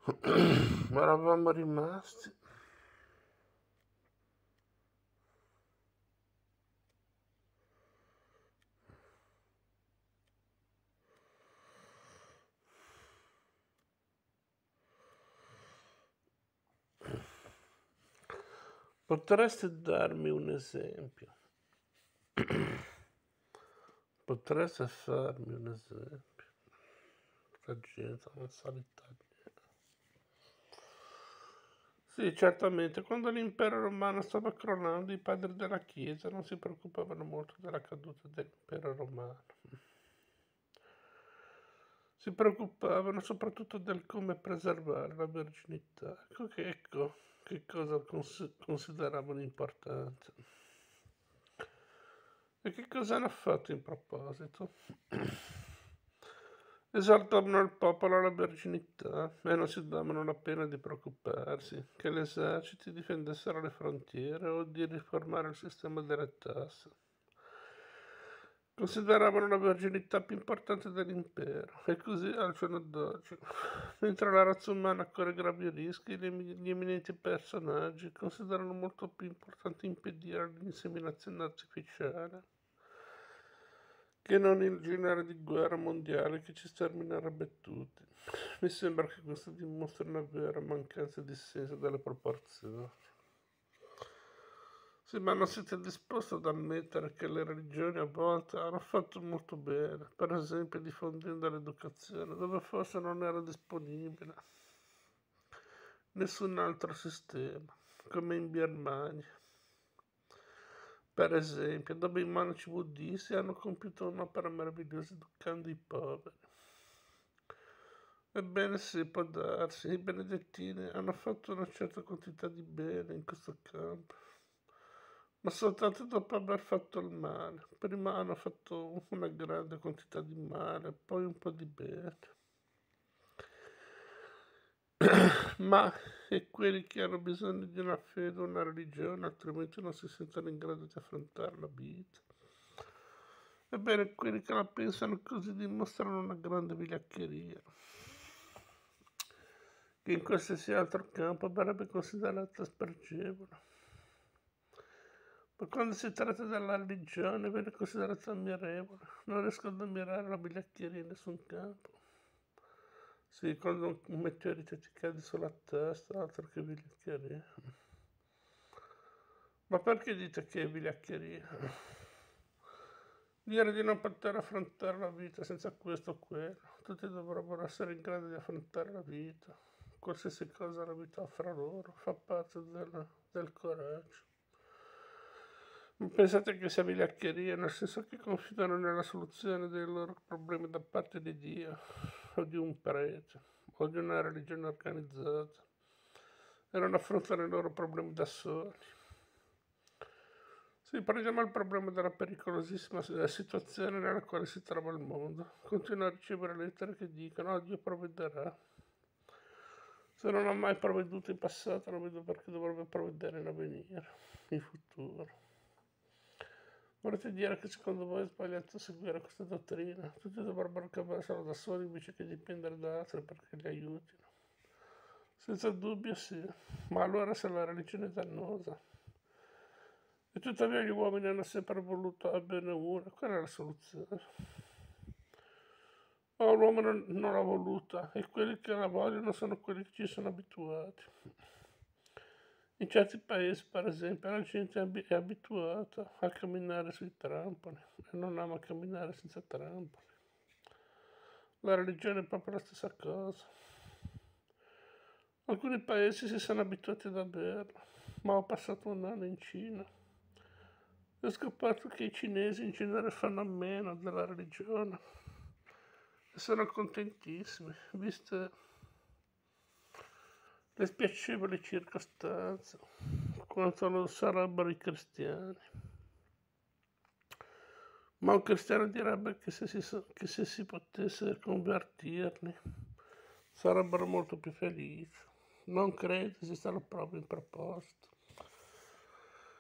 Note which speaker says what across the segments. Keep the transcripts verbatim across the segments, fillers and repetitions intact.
Speaker 1: Eravamo rimasti. Potresti darmi un esempio? Potresti farmi un esempio? La gente non sa l'italiano. Sì, certamente, quando l'impero romano stava crollando, i padri della Chiesa non si preoccupavano molto della caduta dell'impero romano. Si preoccupavano soprattutto del come preservare la verginità. Ecco che, ecco, che cosa cons- consideravano importante. E che cosa hanno fatto in proposito? Esaltavano il popolo alla verginità e non si davano la pena di preoccuparsi che gli eserciti difendessero le frontiere o di riformare il sistema delle tasse. Consideravano la verginità più importante dell'impero e così al giorno d'oggi, mentre la razza umana corre gravi rischi, gli, gli eminenti personaggi considerano molto più importante impedire l'inseminazione artificiale che non il genere di guerra mondiale che ci sterminerebbe tutti. Mi sembra che questo dimostri una vera mancanza di senso delle proporzioni. Sì, ma non siete disposti ad ammettere che le religioni a volte hanno fatto molto bene, per esempio diffondendo l'educazione dove forse non era disponibile nessun altro sistema, come in Birmania. Per esempio, dove i monaci buddisti hanno compiuto un'opera meravigliosa educando i poveri. Ebbene sì, può darsi, i benedettini hanno fatto una certa quantità di bene in questo campo, ma soltanto dopo aver fatto il male. Prima hanno fatto una grande quantità di male, poi un po' di bene. Ma è quelli che hanno bisogno di una fede, una religione, altrimenti non si sentono in grado di affrontare la vita. Ebbene, quelli che la pensano così dimostrano una grande vigliaccheria, che in qualsiasi altro campo verrebbe considerata spregevole. Ma quando si tratta della religione viene considerata ammirevole. Non riesco ad ammirare la vigliaccheria in nessun campo. Sì, quando un meteorite ti cade sulla testa, altro che vigliaccheria. Ma perché dite che è vigliaccheria? Dire di non poter affrontare la vita senza questo o quello. Tutti dovrebbero essere in grado di affrontare la vita. Qualsiasi cosa la vita offre loro fa parte del, del coraggio. Non pensate che sia vigliaccheria, nel senso che confidano nella soluzione dei loro problemi da parte di Dio, o di un prete, o di una religione organizzata, e non affrontano i loro problemi da soli. Sì, prendiamo il problema della pericolosissima situazione nella quale si trova il mondo. Continuo a ricevere lettere che dicono: oh, Dio provvederà. Se non ha mai provveduto in passato, non vedo perché dovrebbe provvedere in avvenire, in futuro. Volete dire che secondo voi è sbagliato seguire questa dottrina? Tutti dovrebbero cavarsela da soli invece che dipendere da altri perché li aiutino. Senza dubbio sì, ma allora se la religione è dannosa. E tuttavia gli uomini hanno sempre voluto averne una, qual è la soluzione? Oh, l'uomo non, non l'ha voluta e quelli che la vogliono sono quelli che ci sono abituati. In certi paesi, per esempio, la gente è abituata a camminare sui trampoli e non ama camminare senza trampoli. La religione è proprio la stessa cosa. Alcuni paesi si sono abituati ad averla, ma ho passato un anno in Cina e ho scoperto che i cinesi in genere fanno a meno della religione e sono contentissimi, viste le spiacevoli circostanze, quanto lo sarebbero i cristiani. Ma un cristiano direbbe che se si, che se si potesse convertirli sarebbero molto più felici. Non credo esistano proprio in proposito.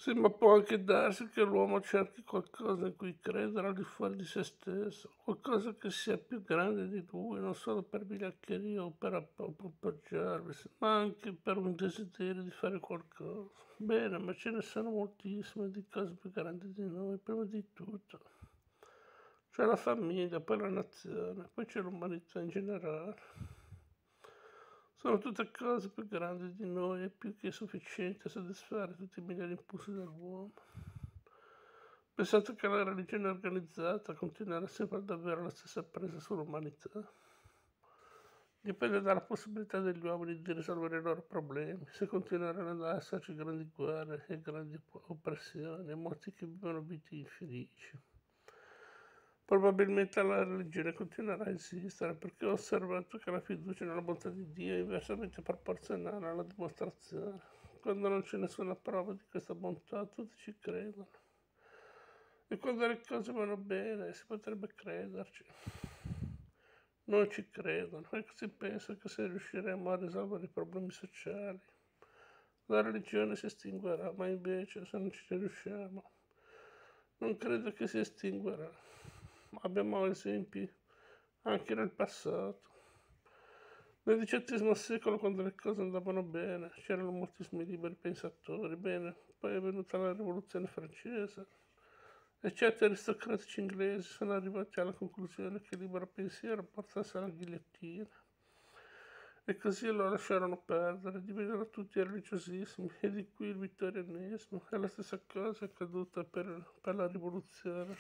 Speaker 1: Sì, ma può anche darsi che l'uomo cerchi qualcosa in cui credere al di fuori di se stesso, qualcosa che sia più grande di lui, non solo per vigliaccheria o per app- appoggiarvi, ma anche per un desiderio di fare qualcosa. Bene, ma ce ne sono moltissime di cose più grandi di noi, prima di tutto. C'è la famiglia, poi la nazione, poi c'è l'umanità in generale. Sono tutte cose più grandi di noi e più che sufficienti a soddisfare tutti i migliori impulsi dell'uomo. Pensate che la religione organizzata continuerà sempre ad avere la stessa presa sull'umanità? Dipende dalla possibilità degli uomini di risolvere i loro problemi, se continueranno ad esserci grandi guerre e grandi oppressioni e molti che vivono vite infelici. Probabilmente la religione continuerà a esistere perché ho osservato che la fiducia nella bontà di Dio è inversamente proporzionale alla dimostrazione. Quando non c'è nessuna prova di questa bontà, tutti ci credono. E quando le cose vanno bene, si potrebbe crederci. Non ci credono e si pensa che se riusciremo a risolvere i problemi sociali, la religione si estinguerà, ma invece se non ci riusciamo, non credo che si estinguerà. Abbiamo esempi anche nel passato. Nel diciottesimo secolo, quando le cose andavano bene, c'erano moltissimi liberi pensatori. Bene, poi è venuta la rivoluzione francese e certi aristocratici inglesi sono arrivati alla conclusione che il libero pensiero portasse alla ghigliottina. E così lo lasciarono perdere, divennero tutti religiosissimi, e di qui il vittorianesimo. E la stessa cosa è accaduta per, per la rivoluzione.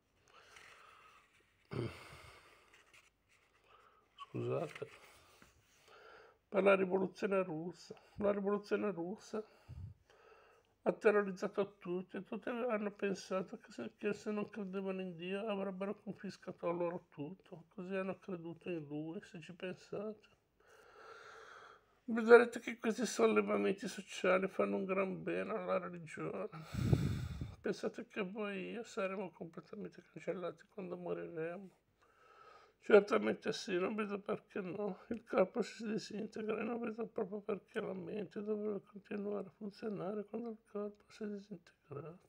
Speaker 1: Scusate. Per la rivoluzione russa. La rivoluzione russa ha terrorizzato tutti e tutti hanno pensato che se, che se non credevano in Dio avrebbero confiscato loro tutto. Così hanno creduto in Lui, se ci pensate. Vedrete che questi sollevamenti sociali fanno un gran bene alla religione. Pensate che voi e io saremo completamente cancellati quando moriremo? Certamente sì, non vedo perché no. Il corpo si disintegra e non vedo proprio perché la mente dovrebbe continuare a funzionare quando il corpo si è disintegrato.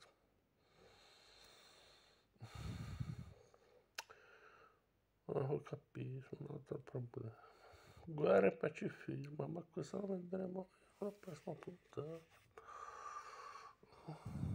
Speaker 1: Oh, ho capito, un altro problema. Guerra e pacifismo, ma questo lo vedremo nella prossima puntata.